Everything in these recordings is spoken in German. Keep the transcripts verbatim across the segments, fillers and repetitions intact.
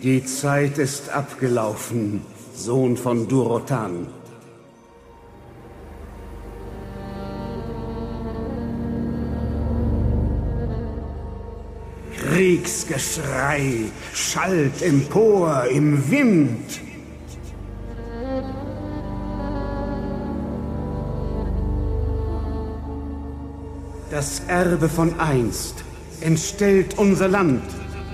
Die Zeit ist abgelaufen, Sohn von Durotan. Kriegsgeschrei schallt empor im Wind. Das Erbe von einst entstellt unser Land.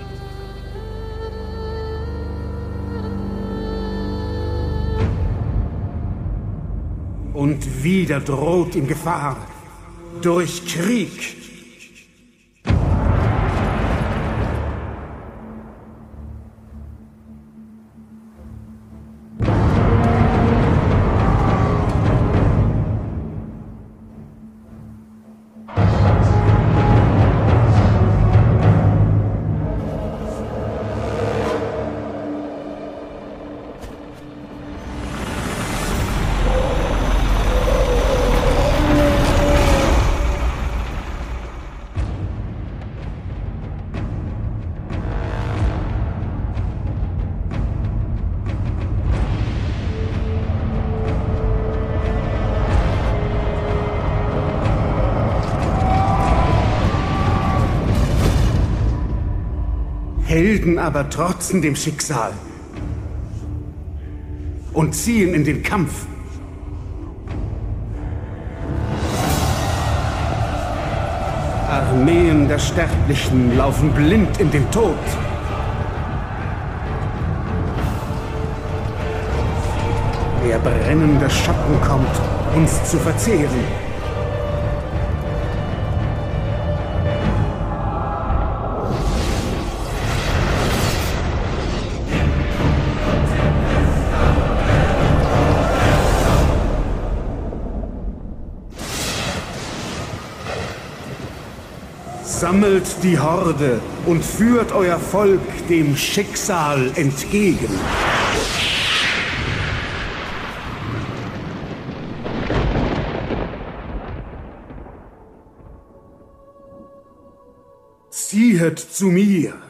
Und wieder droht ihm Gefahr durch Krieg. Helden aber trotzen dem Schicksal und ziehen in den Kampf. Armeen der Sterblichen laufen blind in den Tod. Der brennende Schatten kommt, uns zu verzehren. Sammelt die Horde und führt euer Volk dem Schicksal entgegen. Ziehet zu mir!